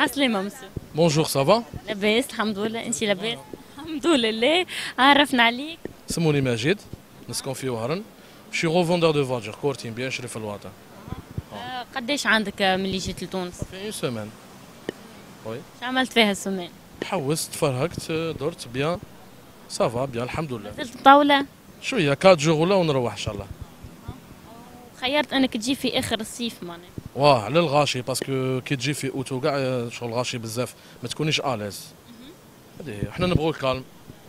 عسلامة مسيو. بونجور سافا. لاباس الحمد لله، انت لاباس؟ الحمد لله. عرفنا عليك. سموني ماجد، نسكن في وهران. شي غوفوندور دو فواتور كورتين بيان نشري في الوطن. قداش عندك ملي جيت لتونس؟ في اون سومان. وي. شو عملت فيها السمان؟ حوست تفرهقت درت بيان سافا بيان الحمد لله. نزلت طاولة؟ شويه 4 جور ولا ونروح ان شاء الله. خيرت انك تجي في اخر الصيف معناها. واه على الغاشي باسكو كي تجي في اوتو كاع شغل غاشي بزاف ما تكونيش اليز. هذه حنا نبغوا الكالم.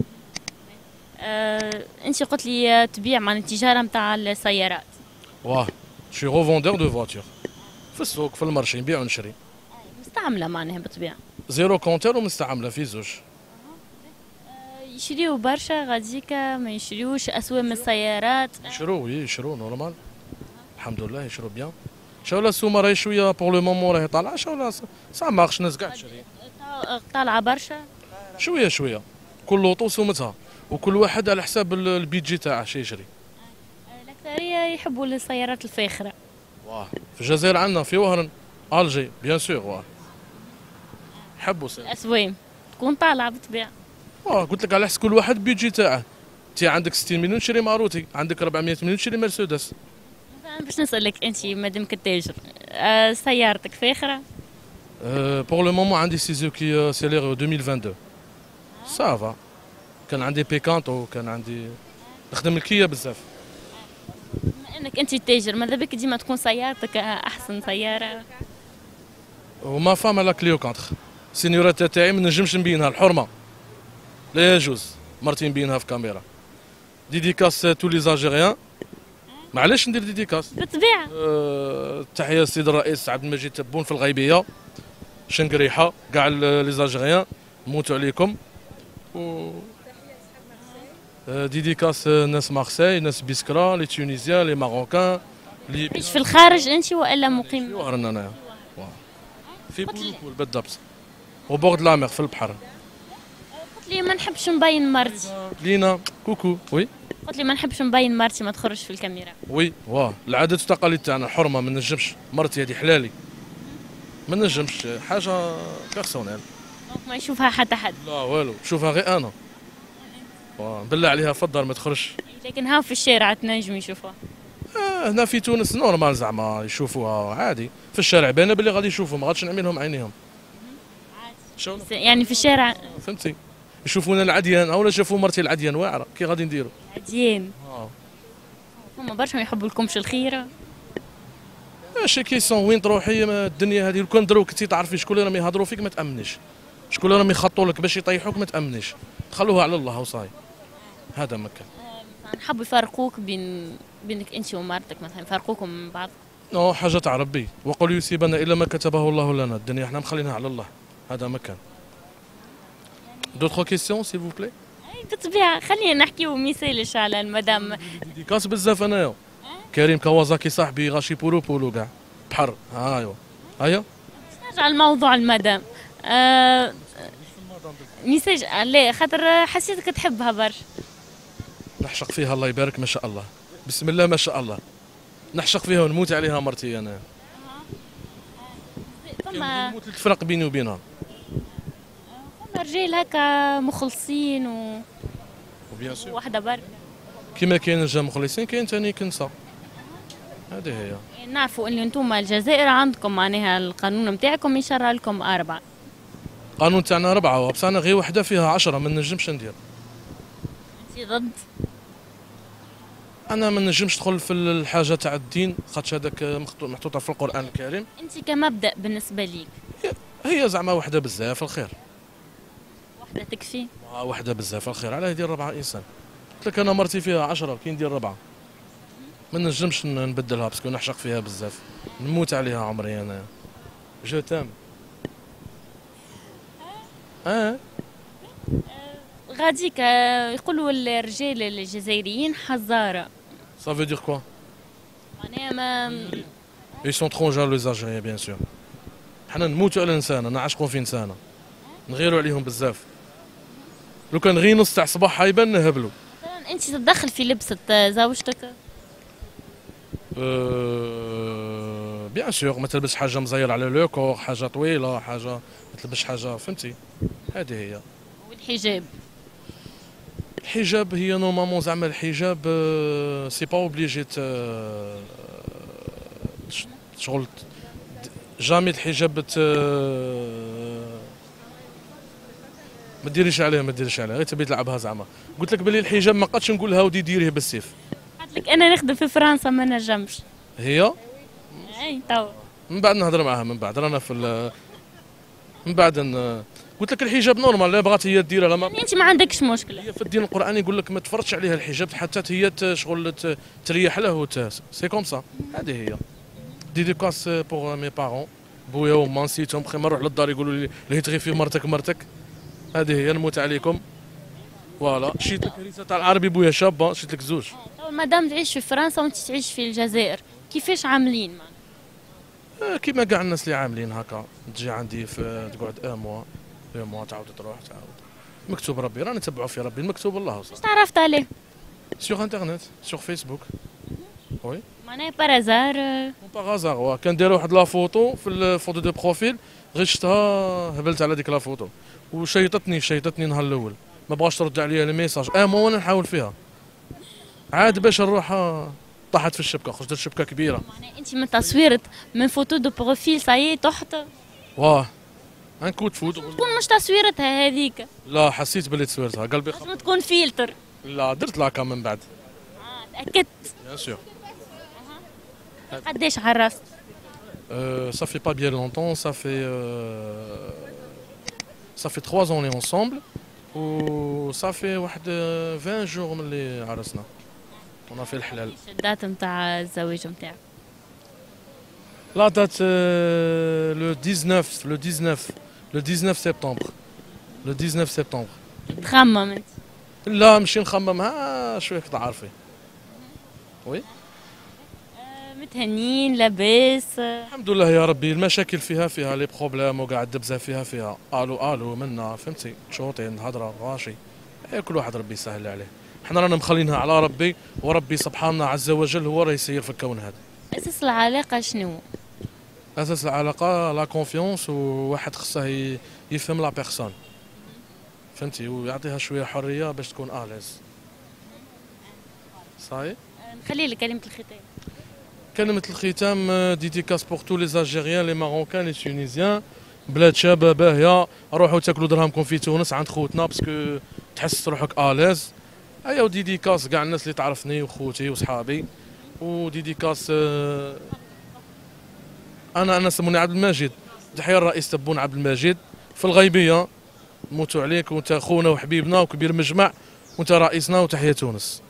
انت قلت لي تبيع معناها التجارة نتاع السيارات. واه شي غوفوندور دو فواتور في السوق في المارشي نبيع ونشري. مستعملة معناها بالطبيعة. زيرو كونتور ومستعمله في زوج. يشريو برشا غاديكا ما يشريوش اسوام السيارات. يشرو وي يشرو نورمال الحمد لله يشرو بيان. شاولا السومه راهي شويه بور لو مومون راهي طالعه شاولا سا مارش ناس كاع تشري. طالعة برشا. شويه شويه كل لوطو سومتها وكل واحد على حساب البيجي تاعه شي يشري. الأكثرية يحبوا السيارات الفاخرة. واه في الجزائر عندنا في وهران الجي بيان سور واه يحبوا سي. الأسوام تكون طالعة بالطبيعة. واه قلت لك على حسب كل واحد بيجي تاعه. انت عندك 60 مليون شري ماروتي، عندك 400 مليون شري مرسيدس. باش نسألك أنت مادامك التاجر، سيارتك فاخرة؟ بور لو مومون عندي سيزوكي سيلير 2022 سافا. كان عندي بيكانتو كان عندي نخدم الكيا بزاف. بما أنك أنت التاجر ماذا بك ديما تكون سيارتك أحسن سيارة؟ وما فام على كليو كونتر السينيورات تاعي ما نجمش نبينها الحرمه لا يجوز مرتي نبينها في كاميرا. ديديكاس تو لي زالجيريان. معليش ندير ديديكاس. بالطبيعة. تحيه السيد الرئيس عبد المجيد تبون في الغيبيه شنقريحه كاع لي زالجيريان نموتوا عليكم. و ديديكاس ناس مارسي ناس بيسكرا لي تونيزيان لي ماروكان لي مش في الخارج أنت ولا مقيم؟ في وهران انايا في بولوبول بالضبط وبورد لامير في البحر. قلت لي ما نحبش نبين مرتي. لينا كوكو وي. قلت لي ما نحبش نبين مرتي ما تخرجش في الكاميرا. وي واه العادات والتقاليد تاعنا حرمه ما نجمش مرتي هذه حلالي ما نجمش حاجه بيرسونيل. ما يشوفها حتى حد. لا والو شوفها غير انا. بالله عليها فضل ما تخرجش. لكن ها في الشارع تنجم يشوفوها. هنا في تونس نورمال زعما يشوفوها عادي في الشارع باينه باللي غادي يشوفوا ما غاديش نعمل لهم عينيهم. يعني في الشارع. فهمتي يشوفونا العديان او شافوا مرتي العديان واعره كي غادي نديروا. عديان. هما برشا ما يحبوا لكمش الخيره. ماشي كيسون وين تروحي الدنيا هذه لو كان دروك كنتي تعرفي شكون اللي راهم يهضروا فيك ما تامنيش. شكون اللي راهم يخطوا لك باش يطيحوك ما تامنيش. خلوها على الله وصاي. هذا مكان. نحبوا يفرقوك بينك انت ومرتك مثلا يفرقوكم من بعض. نو حاجه تاع ربي وقل يصيبنا الا ما كتبه الله لنا الدنيا احنا مخلينها على الله. هذا مكان. دوطخ كيسيون سيل فو بلاي. بالطبيعه خلينا نحكيو ميسالش على المدام. ديكاس بزاف انايا. كريم كوازاكي صاحبي غاشي بولو كاع بحر ايوا هيا. نرجع لموضوع المدام. ميساج لا خاطر حسيتك تحبها برشا. نحشق فيها الله يبارك ما شاء الله بسم الله ما شاء الله. نحشق فيها ونموت عليها مرتي انا. فما نموت الفرق بيني وبينها. فما رجال هكا مخلصين وبيان سور وحده برك. كيما كاين رجال مخلصين كاين ثاني كنسه. هذه هي. نعرفوا ان انتم الجزائر عندكم معناها القانون نتاعكم يشرع لكم 4. القانون تاعنا 4 بصح انا غير وحده فيها 10 ما نجمش ندير. انت ضد؟ انا ما نجمش ندخل في الحاجه تاع الدين خاطش هذاك محطوطه في القران الكريم. انت كمبدا بالنسبه ليك هي زعما وحده بزاف الخير. وحده تكفي؟ وحده بزاف الخير علاه يدير 4 انسان. قلت لك انا مرتي فيها 10 كي ندير 4 ما نجمش نبدلها باسكو نحشق فيها بزاف نموت عليها عمري انا. جو تام. غاديك يقولوا الرجال الجزائريين حزارة. Ça veut dire quoi? معناها ما Ils sont trop jaloux les Algériens bien sûr. حنا نموتوا على انسانه نعشقوا في انسانه نغيروا عليهم بزاف. لو كان غير نص تاع صباح يبان نهبلوا. مثلا انت تتدخل في لبسة زوجتك؟ بيان سور ما تلبسش حاجه مزيره على لو كور، حاجه طويله، حاجه ما تلبسش حاجه، فهمتي؟ هذه هي. والحجاب؟ الحجاب هي نورمالمون زعما الحجاب سي با اوبليجي شغل جامي الحجاب ما ديريش عليه غير تبي تلعبها زعما. قلت لك بلي الحجاب ما قدش نقولها ودي ديريه بالسيف. قالت لك انا نخدم في فرنسا ما نجمش. هي اي توا من بعد نهضر معاها، من بعد رانا في من بعد قلت لك الحجاب نورمال، لا بغات هي ديرها لا ما. يعني انت ما عندكش مشكله؟ هي في الدين القراني يقول لك ما تفرضش عليها الحجاب حتى هي شغل تريح له سي كوم سا. هذه هي. ديديكاس بوغ مي بارون، بويا وما نسيتهم، بخي ما نروح للدار يقولوا لي اللي تغي في مرتك. هذه هي، نموت عليكم. فوالا شيت لك ريسه تاع العربي بويا شابه، شيت لك زوج. مادام تعيش في فرنسا وانت تعيش في الجزائر، كيفاش عاملين معنا؟ كيما كاع الناس اللي عاملين هكا، تجي عندي في تقعد موا تعاود تروح تعاود. مكتوب ربي، راني نتبعوا في ربي، المكتوب الله وصل. تعرفت عليه؟ سيغ انترنت، سيغ فيسبوك. وي معناها بارازار؟ باغازار، كان دايره واحد لا فوتو في الفوتو دو بروفيل، غير شفتها هبلت على ديك لا فوتو وشيطتني النهار الاول، ما بغاش ترد عليا الميساج، مو وانا نحاول فيها عاد باش نروح طاحت في الشبكه، خرجت الشبكه كبيره. معناها انت من تصويرت من فوتو دو بروفيل صايي تحت؟ واه ان كود فوتو. تكون مش تصويرتها هذيك؟ لا حسيت بلي تصويرتها، قلبي لازم تكون فيلتر. لا درت لاكا من بعد. تاكدت؟ بيان سور. قداش عرست؟ Ça fait pas bien longtemps, ça fait 3 ans on est ensemble و ça fait واحد 20 jours من اللي عرسنا. on a fait الحلال. الدات نتاع الزواج نتاعك؟ La date le 19 septembre. Le 19 septembre. تخمم انت؟ لا ماشي نخممها شويه كنت عارفي. وي متهنين لاباس؟ الحمد لله يا ربي، المشاكل فيها لي بروبليم وقاع الدبزه فيها الو منا، فهمتي؟ شوطين هضره غاشي، كل واحد ربي يسهل عليه. حنا رانا مخلينها على ربي، وربي سبحانه عز وجل هو راه يسير في الكون هذا. اساس العلاقه شنو؟ اساس العلاقه لا كونفيونس، وواحد خصه يفهم لا بيرسون، فهمتي؟ ويعطيها شويه حريه باش تكون اليز. صاي نخلي لك كلمه الختام. كلمة الختام ديديكاس بور تو لي زالجيريان لي ماروكان لي تونيزيان، بلاد شابة باهية، روحوا تاكلوا درهمكم في تونس عند خوتنا باسكو تحس روحك اليز. ايا وديديكاس كاع الناس اللي تعرفني وخوتي وصحابي، وديديكاس انا سموني عبد المجيد، تحية الرئيس تبون عبد المجيد في الغيبية، موتوا عليك وانت خونا وحبيبنا وكبير مجمع وانت رئيسنا، وتحية تونس.